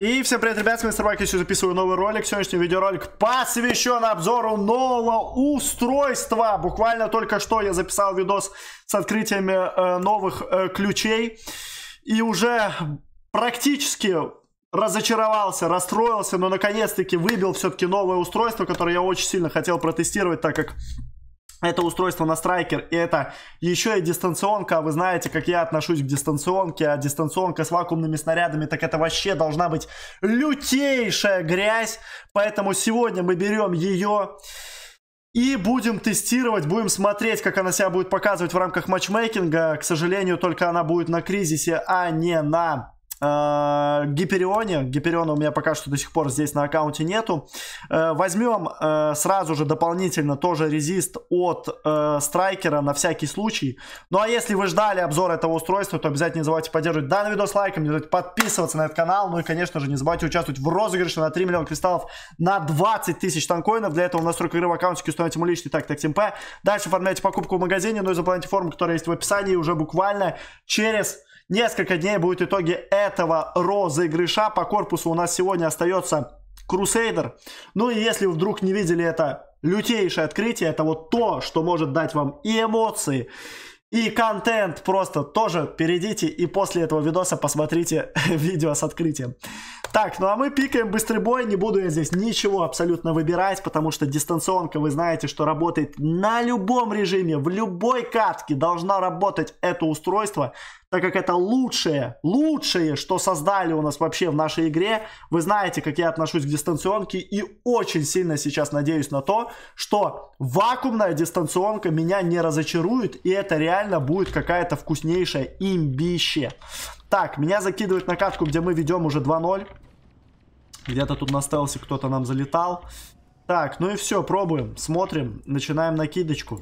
И всем привет, ребят, с вами Мистер Байк, я еще записываю новый ролик. Сегодняшний видеоролик посвящен обзору нового устройства. Буквально только что я записал видос с открытиями новых ключей. И уже практически разочаровался, расстроился, но наконец-таки выбил все-таки новое устройство, которое я очень сильно хотел протестировать, так как это устройство на Страйкер, и это еще и дистанционка. Вы знаете, как я отношусь к дистанционке, а дистанционка с вакуумными снарядами, так это вообще должна быть лютейшая грязь. Поэтому сегодня мы берем ее и будем тестировать, будем смотреть, как она себя будет показывать в рамках матчмейкинга. К сожалению, только она будет на Кризисе, а не на Гиперионе. Гипериона у меня пока что до сих пор здесь на аккаунте нету. Возьмем сразу же дополнительно тоже резист от Страйкера на всякий случай. Ну а если вы ждали обзор этого устройства, то обязательно не забывайте поддерживать данный видос лайком, не забывайте подписываться на этот канал. Ну и конечно же не забывайте участвовать в розыгрыше на 3 миллиона кристаллов на 20 тысяч танкоинов. Для этого в настройках игры в аккаунтике установите ему личный так TimP. Дальше оформляйте покупку в магазине, ну и заполняйте форму, которая есть в описании. И уже буквально через несколько дней будут итоги этого розыгрыша. По корпусу у нас сегодня остается Crusader. Ну и если вы вдруг не видели это лютейшее открытие, это вот то, что может дать вам и эмоции, и контент, просто тоже перейдите и после этого видоса посмотрите видео с открытием. Так, ну а мы пикаем быстрый бой. Не буду я здесь ничего абсолютно выбирать, потому что дистанционка, вы знаете, что работает на любом режиме, в любой катке должна работать это устройство, так как это лучшее, что создали у нас вообще в нашей игре. Вы знаете, как я отношусь к дистанционке, и очень сильно сейчас надеюсь на то, что вакуумная дистанционка меня не разочарует, и это реально будет какая-то вкуснейшая имбище. Так, меня закидывают на катку, где мы ведем уже 2-0. Где-то тут на стелсе кто-то нам залетал. Так, ну и все, пробуем, смотрим, начинаем накидочку.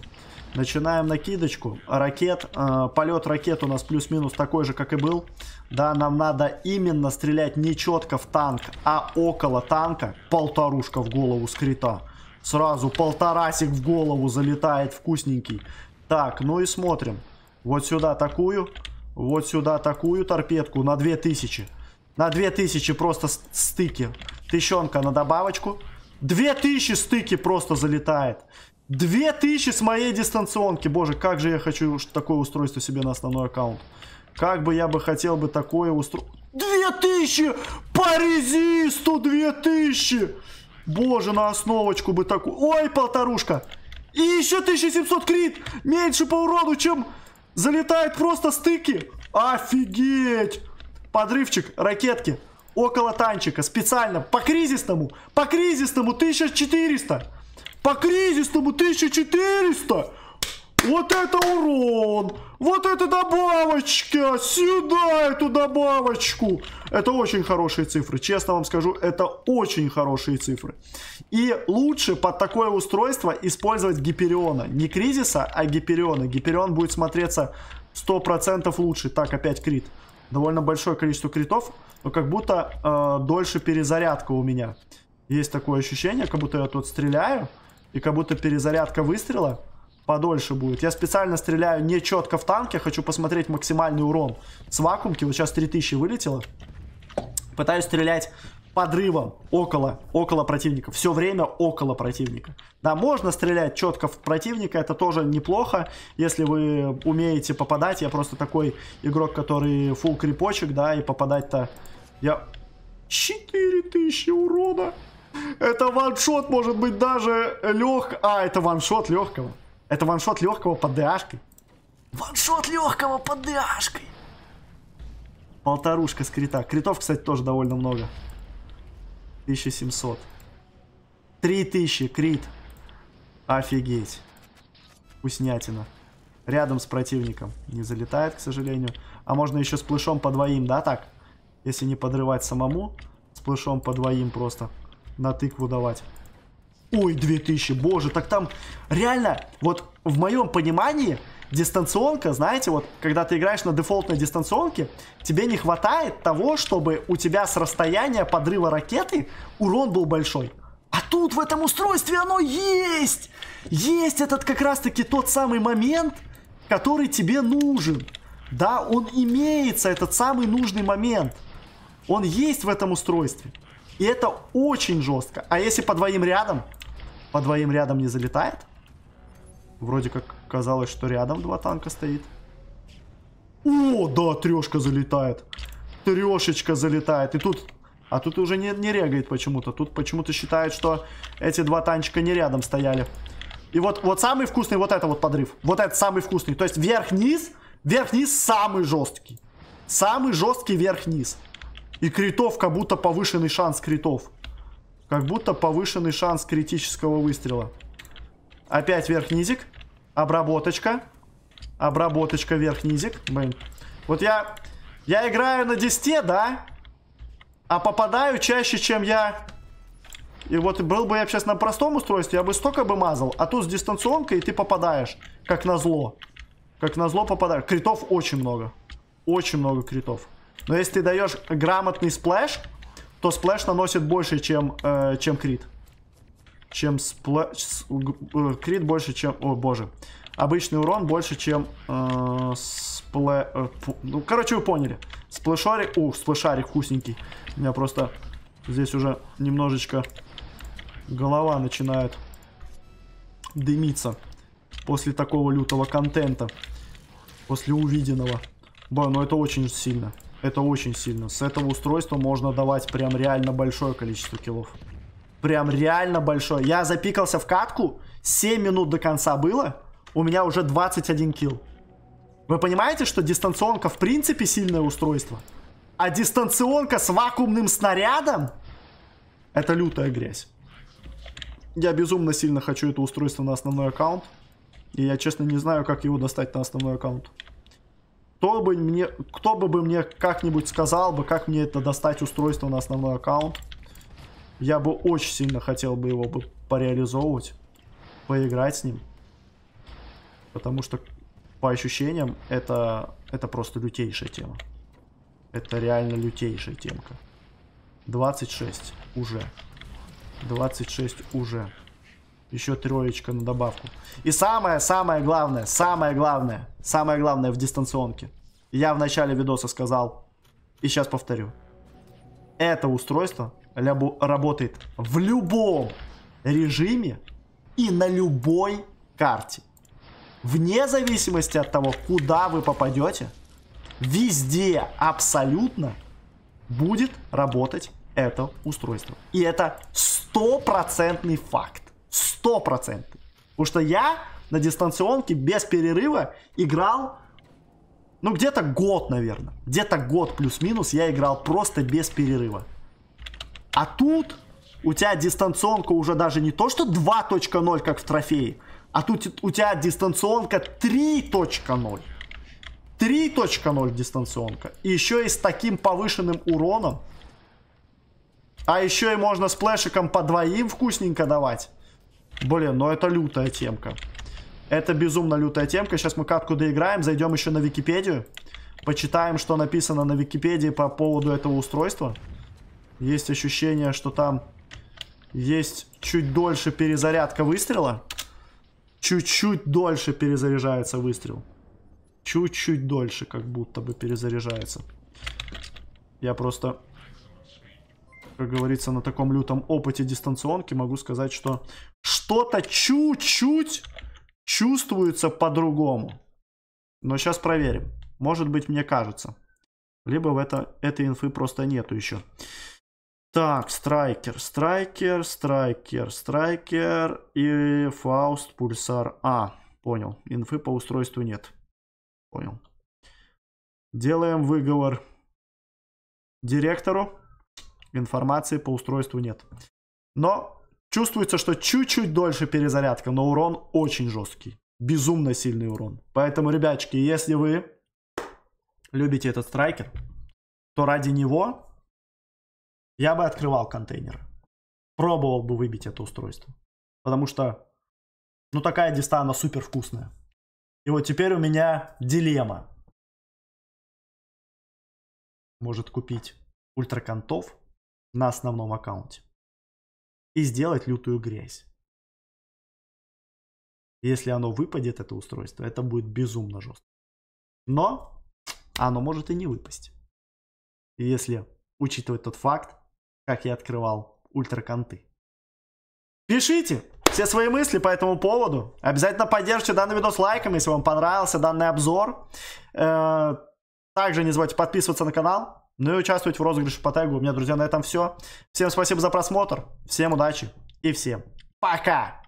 Ракет, полет ракет у нас плюс-минус такой же, как и был. Да, нам надо именно стрелять не четко в танк, а около танка. Полторушка в голову с крита. Сразу полторасик в голову залетает вкусненький. Так, ну и смотрим. Вот сюда такую торпедку на 2000. На 2000 просто стыки. Тыщенка на добавочку. 2000 стыки просто залетает. 2000 с моей дистанционки. Боже, как же я хочу такое устройство себе на основной аккаунт. Как бы я бы хотел бы такое устройство. 2000! По резисту 2000! Боже, на основочку бы такую. Ой, полторушка. И еще 1700 крит. Меньше по урону, чем залетает просто стыки. Офигеть! Подрывчик, ракетки. Около танчика. Специально. По кризисному 1400. По кризисному 1400. Вот это урон. Вот это добавочка. Сюда эту добавочку. Это очень хорошие цифры. Честно вам скажу, это очень хорошие цифры. И лучше под такое устройство использовать Гипериона. Не Кризиса, а Гипериона. Гиперион будет смотреться 100% лучше. Так, опять крит. Довольно большое количество критов, но как будто дольше перезарядка у меня. Есть такое ощущение, как будто я тут стреляю, и как будто перезарядка выстрела подольше будет. Я специально стреляю не четко в танке, хочу посмотреть максимальный урон с вакуумки. Вот сейчас 3000 вылетело. Пытаюсь стрелять подрывом около противника. Все время около противника. Да, можно стрелять четко в противника, это тоже неплохо, если вы умеете попадать. Я просто такой игрок, который фулл крипочек, да, и попадать-то я... 4000 урона! Это ваншот может быть даже легко. А, это ваншот легкого. Это ваншот легкого под ДАшкой. Ваншот легкого под ДАшкой. Полторушка с крита. Критов, кстати, тоже довольно много. 1700. 3000 крит. Офигеть. Вкуснятина. Рядом с противником. Не залетает, к сожалению. А можно еще с плышом по двоим, да, так? Если не подрывать самому, с плышом по двоим просто на тыкву давать. Ой, 2000. Боже, так там реально, вот в моем понимании, дистанционка, знаете, вот когда ты играешь на дефолтной дистанционке, тебе не хватает того, чтобы у тебя с расстояния подрыва ракеты урон был большой. А тут в этом устройстве оно есть! Есть этот как раз-таки тот самый момент, который тебе нужен. Да, он имеется, этот самый нужный момент. Он есть в этом устройстве. И это очень жестко. А если по двоим рядом? По двоим рядом не залетает? Вроде как казалось, что рядом два танка стоит. О, да, трешка залетает. Трешечка залетает. И тут... А тут уже не регает почему-то. Тут почему-то считают, что эти два танчика не рядом стояли. И вот самый вкусный вот это вот подрыв. Вот это самый вкусный. То есть вверх-вниз. Вверх-вниз самый жесткий. Самый жесткий вверх-вниз. И критов как будто повышенный шанс критов. Как будто повышенный шанс критического выстрела. Опять вверх-низик. Обработочка. Обработочка вверх-низик. Блин. Вот я играю на 10, да? А попадаю чаще, чем я... И вот был бы я сейчас на простом устройстве, я бы столько бы мазал. А тут с дистанционкой, и ты попадаешь. Как назло. Как назло попадаешь. Критов очень много. Очень много критов. Но если ты даешь грамотный сплэш, то сплэш наносит больше, чем крит. Крит больше, чем... О, боже. Обычный урон больше, чем ну, короче, вы поняли. Сплэшарик... сплэшарик вкусненький. У меня просто здесь уже немножечко голова начинает дымиться. После такого лютого контента. После увиденного. Блин, ну это очень сильно. Это очень сильно. С этого устройства можно давать прям реально большое количество киллов. Прям реально большое. Я запикался в катку. 7 минут до конца было. У меня уже 21 килл. Вы понимаете, что дистанционка в принципе сильное устройство? А дистанционка с вакуумным снарядом? Это лютая грязь. Я безумно сильно хочу это устройство на основной аккаунт. И я, честно, не знаю, как его достать на основной аккаунт. Кто бы мне как-нибудь сказал бы, как мне это достать устройство на основной аккаунт. Я бы очень сильно хотел бы его пореализовывать. Поиграть с ним. Потому что, по ощущениям, это просто лютейшая тема. Это реально лютейшая темка. 26 уже. 26 уже. Еще троечка на добавку. И самое главное в дистанционке. Я в начале видоса сказал, и сейчас повторю. Это устройство работает в любом режиме и на любой карте. Вне зависимости от того, куда вы попадете, везде абсолютно будет работать это устройство. И это стопроцентный факт. 100%. Потому что я на дистанционке без перерыва играл, ну, где-то год, наверное. Где-то год плюс-минус я играл просто без перерыва. А тут у тебя дистанционка уже даже не то, что 2.0, как в трофее, а тут у тебя дистанционка 3.0. 3.0 дистанционка. И еще и с таким повышенным уроном. А еще и можно сплэшиком по двоим вкусненько давать. Блин, ну это лютая темка. Это безумно лютая темка. Сейчас мы катку доиграем, зайдем еще на Википедию. Почитаем, что написано на Википедии по поводу этого устройства. Есть ощущение, что там есть чуть дольше перезарядка выстрела. Чуть-чуть дольше перезаряжается выстрел. Чуть-чуть дольше, как будто бы перезаряжается. Я просто, как говорится, на таком лютом опыте дистанционки могу сказать, что что-то чуть-чуть чувствуется по-другому. Но сейчас проверим. Может быть, мне кажется. Либо этой инфы просто нету еще. Так, страйкер и Фауст, пульсар. А, понял. Инфы по устройству нет. Понял. Делаем выговор директору. Информации по устройству нет. Но чувствуется, что чуть-чуть дольше перезарядка, но урон очень жесткий. Безумно сильный урон. Поэтому, ребятчики, если вы любите этот страйкер, то ради него я бы открывал контейнер. Пробовал бы выбить это устройство. Потому что, ну, такая диста, она супер вкусная. И вот теперь у меня дилемма. Может купить ультраконтов на основном аккаунте и сделать лютую грязь. Если оно выпадет, это устройство, это будет безумно жестко. Но оно может и не выпасть. И если учитывать тот факт, как я открывал ультраконты. Пишите все свои мысли по этому поводу. Обязательно поддержите данный видос лайком, если вам понравился данный обзор. Также не забывайте подписываться на канал. Ну и участвовать в розыгрыше по тегу. У меня, друзья, на этом все. Всем спасибо за просмотр. Всем удачи и всем пока.